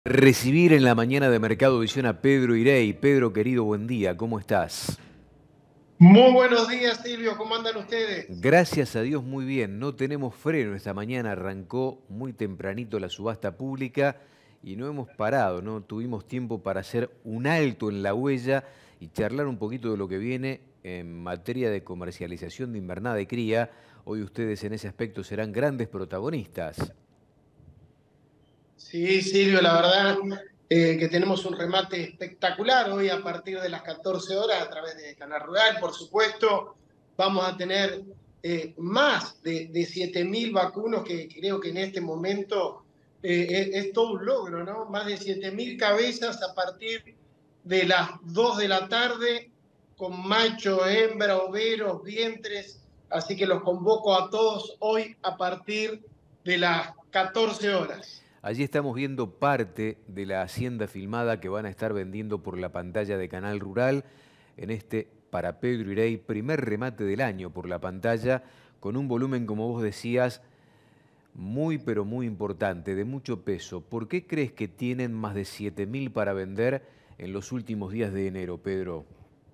Recibir en la mañana de Mercado Visión a Pedro Irey. Pedro, querido, buen día, ¿cómo estás? Muy buenos días, Silvio. ¿Cómo andan ustedes? Gracias a Dios, muy bien. No tenemos freno esta mañana, arrancó muy tempranito la subasta pública y no hemos parado, no tuvimos tiempo para hacer un alto en la huella y charlar un poquito de lo que viene en materia de comercialización de invernada de cría. Hoy ustedes en ese aspecto serán grandes protagonistas. Sí, Silvio, la verdad que tenemos un remate espectacular hoy a partir de las 14 horas a través de Canal Rural, por supuesto. Vamos a tener más de 7.000 vacunos, que creo que en este momento es todo un logro, ¿no? Más de 7.000 cabezas a partir de las 2 de la tarde, con macho, hembra, overos, vientres. Así que los convoco a todos hoy a partir de las 14 horas. Allí estamos viendo parte de la hacienda filmada que van a estar vendiendo por la pantalla de Canal Rural en este, para Pedro Irey, primer remate del año por la pantalla, con un volumen, como vos decías, muy pero muy importante, de mucho peso. ¿Por qué crees que tienen más de 7.000 para vender en los últimos días de enero, Pedro?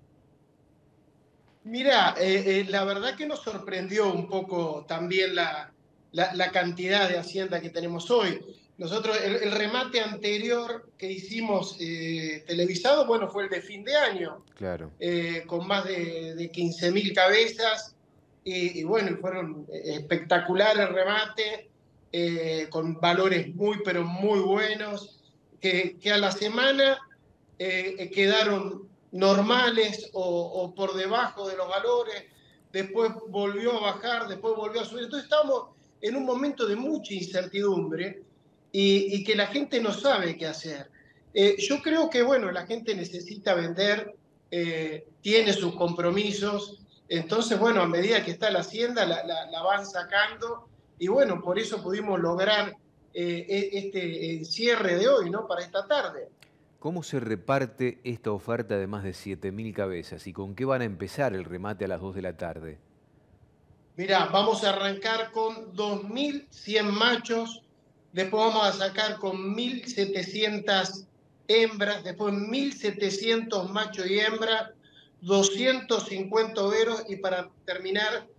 Mira, la verdad que nos sorprendió un poco también la cantidad de hacienda que tenemos hoy. Nosotros, el remate anterior que hicimos televisado, bueno, fue el de fin de año, Claro. con más de 15.000 cabezas, y bueno, fueron espectacular el remate, con valores muy, pero muy buenos, que a la semana quedaron normales o por debajo de los valores, después volvió a bajar, después volvió a subir. Entonces estamos en un momento de mucha incertidumbre y que la gente no sabe qué hacer. Yo creo que, bueno, la gente necesita vender, tiene sus compromisos, entonces, bueno, a medida que está la hacienda, la van sacando y, bueno, por eso pudimos lograr este cierre de hoy, ¿no? Para esta tarde. ¿Cómo se reparte esta oferta de más de 7.000 cabezas y con qué van a empezar el remate a las 2 de la tarde? Mirá, vamos a arrancar con 2.100 machos, después vamos a sacar con 1.700 hembras, después 1.700 machos y hembras, 250 overos y para terminar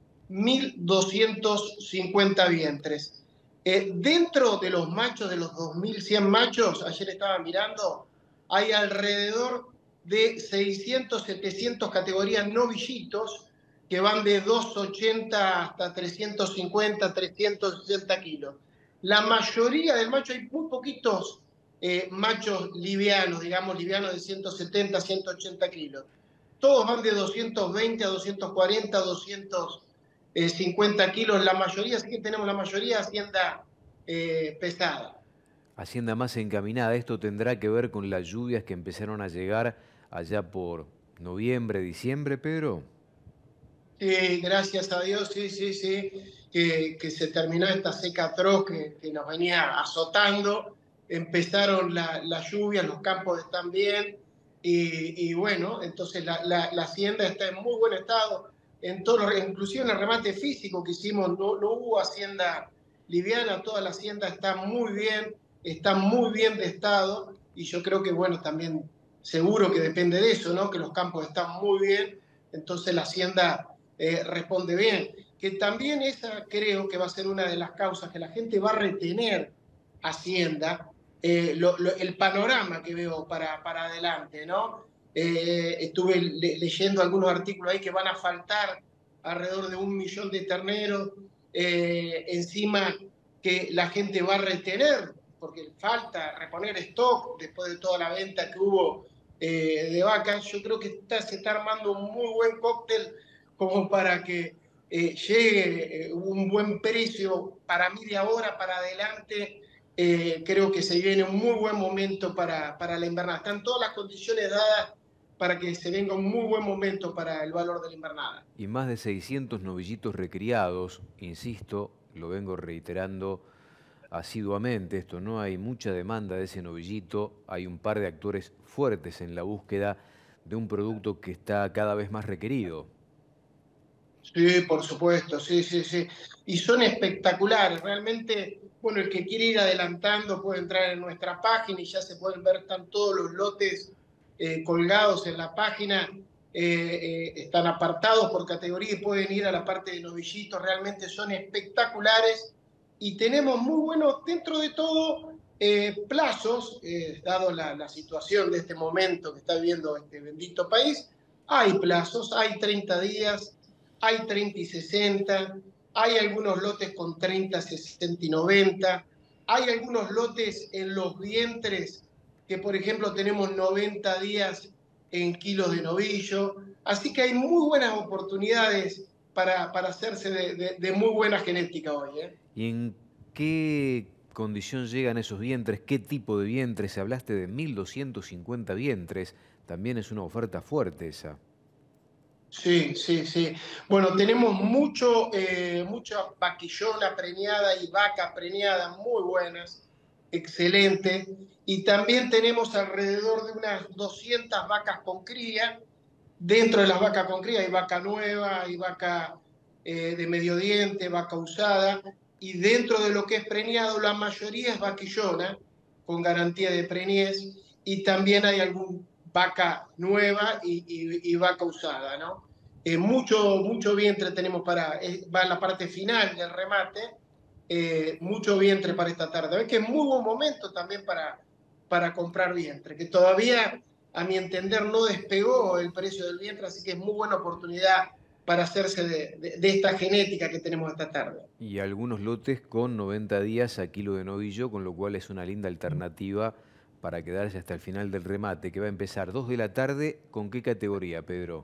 1.250 vientres. Dentro de los machos, de los 2.100 machos, ayer estaba mirando, hay alrededor de 600, 700 categorías novillitos que van de 280 hasta 350, 360 kilos. La mayoría del macho, hay muy poquitos machos livianos, digamos livianos de 170, 180 kilos. Todos van de 220 a 240, 250 kilos. La mayoría, sí que tenemos la mayoría hacienda pesada. Hacienda más encaminada, esto tendrá que ver con las lluvias que empezaron a llegar allá por noviembre, diciembre, Pedro. Sí, gracias a Dios, sí, sí, sí, que se terminó esta seca atroz que nos venía azotando, empezaron las lluvias, los campos están bien y bueno, entonces la hacienda está en muy buen estado, inclusive en el remate físico que hicimos no hubo hacienda liviana, toda la hacienda está muy bien de estado y yo creo que bueno, también seguro que depende de eso, ¿no? Que los campos están muy bien, entonces la hacienda responde bien. Que también esa creo que va a ser una de las causas que la gente va a retener Hacienda, el panorama que veo para adelante, ¿no? Estuve leyendo algunos artículos ahí que van a faltar alrededor de 1 millón de terneros, encima que la gente va a retener, porque falta reponer stock después de toda la venta que hubo de vacas. Yo creo que se está armando un muy buen cóctel como para que llegue un buen precio para mí de ahora para adelante. Creo que se viene un muy buen momento para la invernada. Están todas las condiciones dadas para que se venga un muy buen momento para el valor de la invernada. Y más de 600 novillitos recriados, insisto, lo vengo reiterando asiduamente esto, no hay mucha demanda de ese novillito, hay un par de actores fuertes en la búsqueda de un producto que está cada vez más requerido. Sí, por supuesto, sí, sí, sí. Y son espectaculares, realmente Bueno, el que quiere ir adelantando puede entrar en nuestra página y ya se pueden ver, están todos los lotes colgados en la página, están apartados por categoría y pueden ir a la parte de novillitos, realmente son espectaculares y tenemos muy buenos, dentro de todo, plazos, dado la situación de este momento que está viviendo este bendito país, hay plazos, hay 30 días, hay 30 y 60, hay algunos lotes con 30, 60 y 90, hay algunos lotes en los vientres que, por ejemplo, tenemos 90 días en kilos de novillo, así que hay muy buenas oportunidades para hacerse de muy buena genética hoy. ¿Y en qué condición llegan esos vientres? ¿Qué tipo de vientres? Hablaste de 1.250 vientres, también es una oferta fuerte esa. Sí, sí, sí. Bueno, tenemos mucha vaquillona preñada y vaca preñada muy buenas, excelente. Y también tenemos alrededor de unas 200 vacas con cría. Dentro de las vacas con cría hay vaca nueva, hay vaca de medio diente, vaca usada. Y dentro de lo que es preñado, la mayoría es vaquillona, con garantía de preñez. Y también hay algún vaca nueva y vaca usada, ¿no? Mucho vientre tenemos va en la parte final del remate, mucho vientre para esta tarde. Ves que es muy buen momento también para comprar vientre, que todavía, a mi entender, no despegó el precio del vientre, así que es muy buena oportunidad para hacerse de esta genética que tenemos esta tarde. Y algunos lotes con 90 días a kilo de novillo, con lo cual es una linda alternativa para quedarse hasta el final del remate, que va a empezar 2 de la tarde. ¿Con qué categoría, Pedro?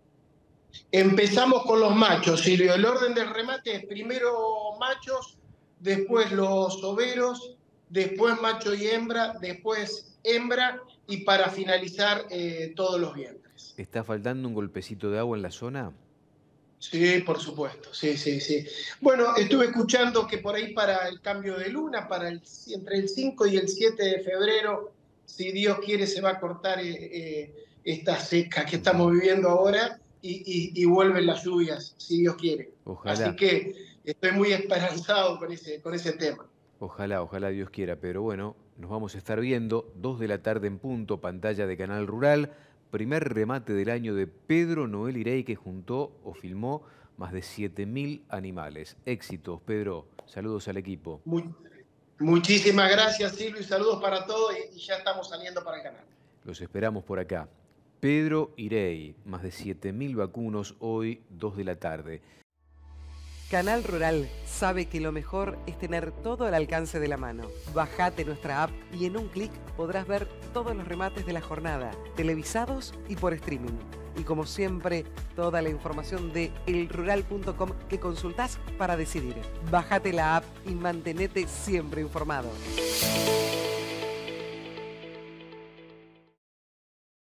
Empezamos con los machos, Silvio. El orden del remate es primero machos, después los overos, después macho y hembra, después hembra y para finalizar todos los vientres. ¿Está faltando un golpecito de agua en la zona? Sí, por supuesto, sí, sí, sí. Bueno, estuve escuchando que por ahí para el cambio de luna, entre el 5 y el 7 de febrero, si Dios quiere, se va a cortar esta seca que estamos viviendo ahora y vuelven las lluvias, si Dios quiere. Ojalá. Así que estoy muy esperanzado con ese tema. Ojalá, ojalá Dios quiera, pero bueno, nos vamos a estar viendo, 2 de la tarde en punto, pantalla de Canal Rural, primer remate del año de Pedro Noel Irey, que juntó o filmó más de 7.000 animales. Éxitos, Pedro, saludos al equipo. Muchísimas gracias, Silvio, y saludos para todos, y ya estamos saliendo para el canal. Los esperamos por acá. Pedro Irey, más de 7.000 vacunos hoy, 2 de la tarde. Canal Rural sabe que lo mejor es tener todo al alcance de la mano. Bajate nuestra app y en un clic podrás ver todos los remates de la jornada, televisados y por streaming. Y como siempre, toda la información de elrural.com que consultás para decidir. Bájate la app y mantenete siempre informado.